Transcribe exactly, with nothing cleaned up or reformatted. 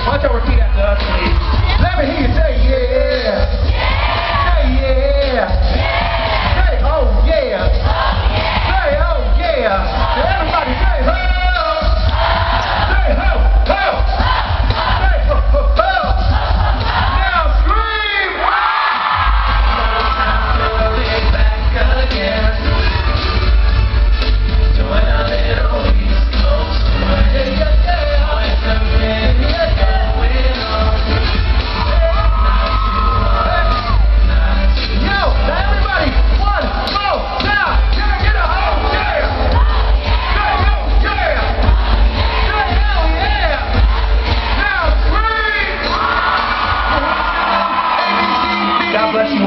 Why don't y'all repeat after us, please? Let me hear you say yeah. Say yeah. Say oh yeah. Say oh yeah. Everybody say ho. Say ho, ho. Say ho, ho, ho. Now scream. Back again. Join a little East Coast party. Boys and men going on. Yo, everybody, one, go, now, can I get a oh yeah? Say oh yeah! Say hell yeah! Now scream! A B C D. God bless you.